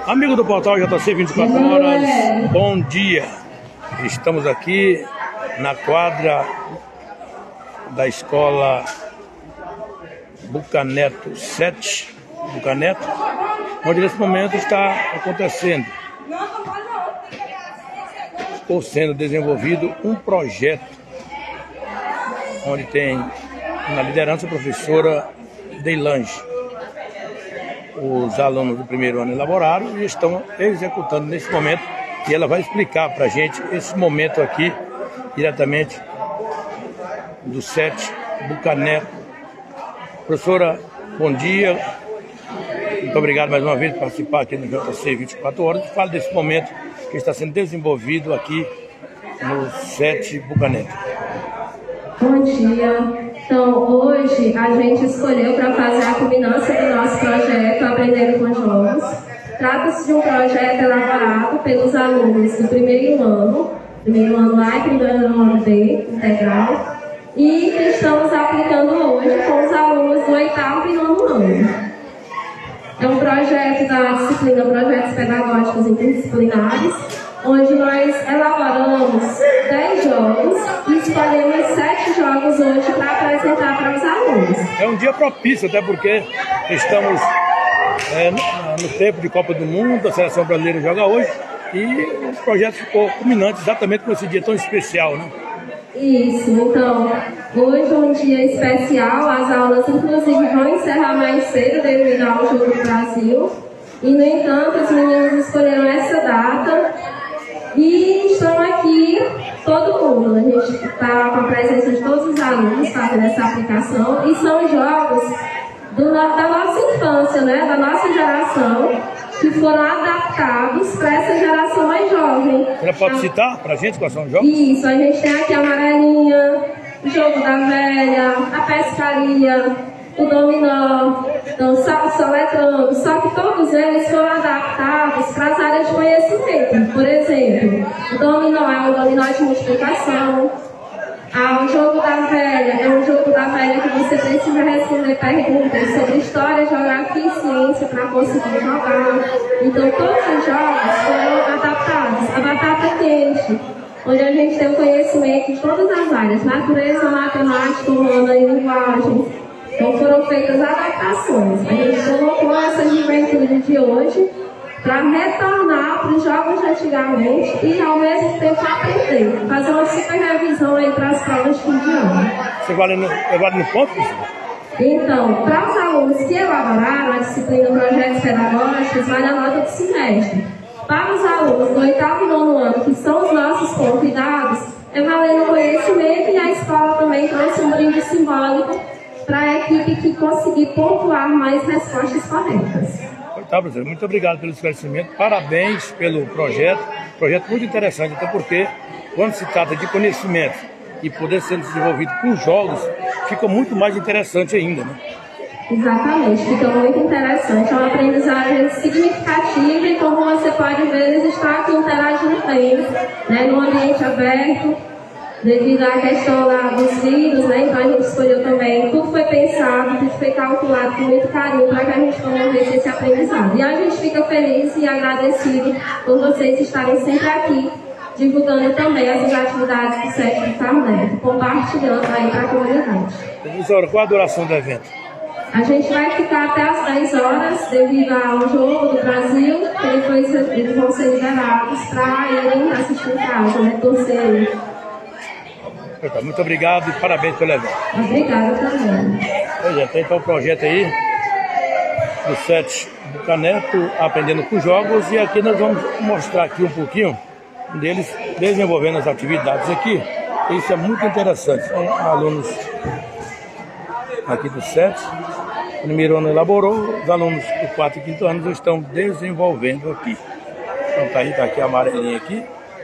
Amigo do portal JC 24 horas, bom dia. Estamos aqui na quadra da escola Bucaneto 7, Bucaneto, onde nesse momento está acontecendo ou sendo desenvolvido um projeto onde tem na liderança a professora Deilange. Os alunos do primeiro ano elaboraram e estão executando nesse momento, e ela vai explicar para a gente esse momento aqui, diretamente do 7 Bucaneto. Professora, bom dia, muito obrigado mais uma vez por participar aqui no JC 24 horas. Fala desse momento que está sendo desenvolvido aqui no 7 Bucaneto. Bom dia. Então, hoje a gente escolheu para fazer a culminância do nosso projeto Aprendendo com Jogos. Trata-se de um projeto elaborado pelos alunos do primeiro ano A e primeiro ano B, integral, e que estamos aplicando hoje com os alunos do 8º e 9º ano. É um projeto da disciplina Projetos Pedagógicos Interdisciplinares, onde nós elaboramos 10 jogos e escolhemos 7 jogos hoje para apresentar para os alunos. É um dia propício, até porque estamos no tempo de Copa do Mundo, a Seleção Brasileira joga hoje, e o projeto ficou culminante exatamente com esse dia tão especial, né? Isso, então, hoje é um dia especial, as aulas inclusive vão encerrar mais cedo devido ao Jogo do Brasil, e no entanto os meninos escolheram essa data e estão aqui todo mundo. A gente está com a presença de todos os alunos fazendo essa aplicação, e são jogos da nossa infância, né, da nossa geração, que foram adaptados para essa geração mais jovem. Você pode citar para a gente quais são os jogos? Isso, a gente tem aqui a amarelinha, o jogo da velha, a pescaria, o dominó, então, soletrando, só que todos eles foram adaptados para as áreas de conhecimento. Por exemplo, o dominó é um dominó de multiplicação, o jogo da velha é um jogo da velha que você precisa responder perguntas sobre história, geografia e ciência para conseguir jogar. Então, todos os jogos foram adaptados. A batata quente, onde a gente tem o conhecimento de todas as áreas, natureza, matemática, humana e linguagem. Então, foram feitas adaptações. A gente colocou essa juventude de hoje para retornar para os jogos de antigamente e, ao mesmo tempo, aprender. Fazer uma super revisão aí para as provas de fim de ano. Você vale no ponto? Então, para os alunos que elaboraram a disciplina Projetos Pedagógicos, vale a nota do semestre. Para os alunos do 8º e 9º ano, que são os nossos convidados, é valendo conhecimento, e a escola também trouxe um brinde simbólico para a equipe que conseguir pontuar mais respostas corretas. Tá, professor, muito obrigado pelo esclarecimento, parabéns pelo projeto muito interessante, até porque quando se trata de conhecimento e poder ser desenvolvido por jogos, fica muito mais interessante ainda, né? Exatamente, fica muito interessante, é uma aprendizagem significativa, e como você pode ver, eles estão aqui interagindo bem, né, num ambiente aberto, devido à questão lá dos vírus, né? Então a gente escolheu também, tudo foi pensado, tudo foi calculado com muito carinho para que a gente promovesse esse aprendizado. E a gente fica feliz e agradecido por vocês estarem sempre aqui, divulgando também essas atividades do 7 Bucaneto, compartilhando aí para a comunidade. Professora, qual a duração do evento? A gente vai ficar até às 10 horas, devido ao Jogo do Brasil, que depois eles vão ser liberados para irem assistir em casa, né? Torcer aí. Muito obrigado e parabéns pelo evento. Obrigada também. Pois é, tem então o projeto aí do 7 Bucaneto, Aprendendo com Jogos, e aqui nós vamos mostrar aqui um pouquinho deles desenvolvendo as atividades aqui. Isso é muito interessante. São alunos aqui do 7, primeiro ano elaborou, os alunos do 4 e 5º ano estão desenvolvendo aqui. Então tá aqui a amarelinha aqui.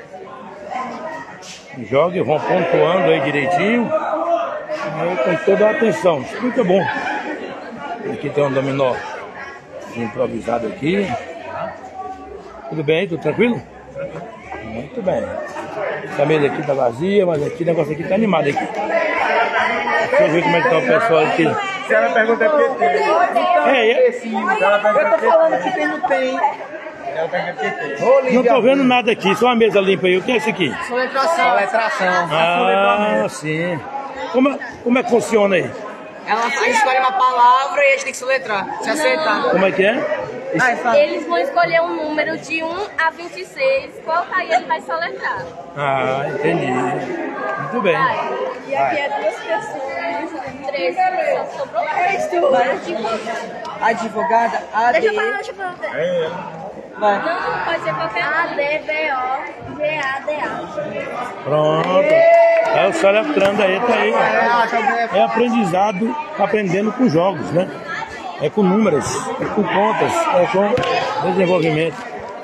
Joga e vão pontuando aí direitinho, com toda a atenção. Isso é muito bom. Aqui tem um dominó improvisado aqui. Tudo bem? Tudo tranquilo? Muito bem. Essa mesa aqui tá vazia, mas aqui o negócio aqui tá animado aqui. Deixa eu ver como é que tá o pessoal aqui. Se ela pergunta é porque tem. Eu tô falando que tem, não tem. Não tô vendo nada aqui, só uma mesa limpa aí. O que é isso aqui? Soletração. Ah, sim. Como é que funciona aí? A gente escolhe uma palavra e a gente tem que soletrar. Se aceitar. Como é que é? Eles vão escolher um número de 1 a 26. Qual cair ele vai soletrar. Ah, entendi. Muito bem. E aqui é 2 pessoas. 3. Só sobrou 3. Advogada, AD. Deixa eu falar. Vai. Não, pode ser qualquer ADBOGADA. Pronto. É o soletrando aí, tá aí. É aprendizado, aprendendo com jogos, né? É com números, é com contas, é com desenvolvimento.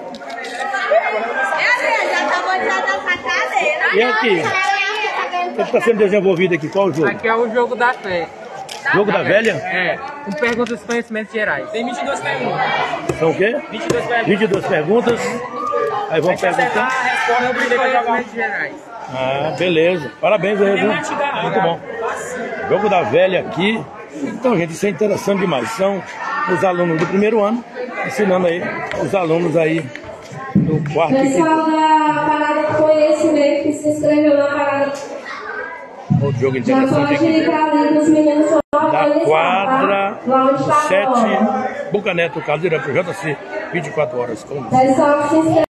E aqui? O que está sendo desenvolvido aqui? Qual o jogo? Aqui é o jogo da fé. Jogo da velha? É, com perguntas e conhecimentos gerais. Tem 22 perguntas. São o quê? 22 perguntas. 22 perguntas. Aí vamos perguntar. Responde conhecimentos gerais. Ah, beleza. Parabéns aí, viu? Muito bom. Jogo da velha aqui. Então, gente, isso é interessante demais. São os alunos do primeiro ano, ensinando aí os alunos aí do quarto e quinto. Pessoal da Parada de Conhecimento que se inscreveu na Parada. Outro jogo Já interessante pode aqui. ir para ali, os meninos vão Da organizar, quadra tá? Vão estar agora. 7, Bucaneto, Cadeira pro JC, 24 horas. Com Pessoal que se inscreveu.